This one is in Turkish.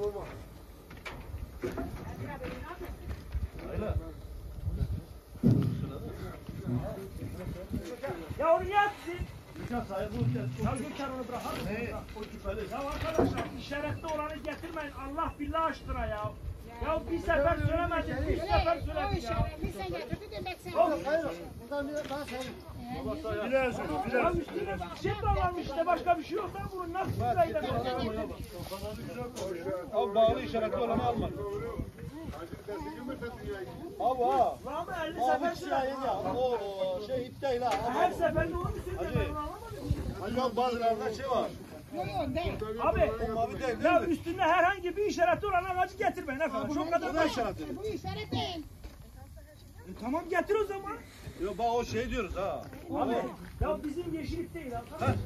Ya onu niye atsın? Ya Gökhan onu bırak. Ya arkadaşlar işaretli olanı getirmeyin. Allah billah aşkına ya. Ya bir sefer söylemedin, bir sefer söyledin ya. Sen getirdin demek sen. Biraz Ya üstüne şey bağlanmış işte başka bir şey yok. Ben bunu nasıl sırayla Abi bağlı işaretli olanı alma. Abi ha. Ama 50 sefer söyledim. O şey ip değil ha. Her seferinde onu mu söylüyorsun? Ben onu anlamadım. Hadi bazılarında şey var. Abi Mavi değil ya üstünde herhangi bir işareti olan aracı getirmeyin efendim. Çok kadar da işareti. Bu işaret değil. Tamam getir o zaman. Yok bak o şey diyoruz ha. Abi ya bizim yeşillik değil arkadaş.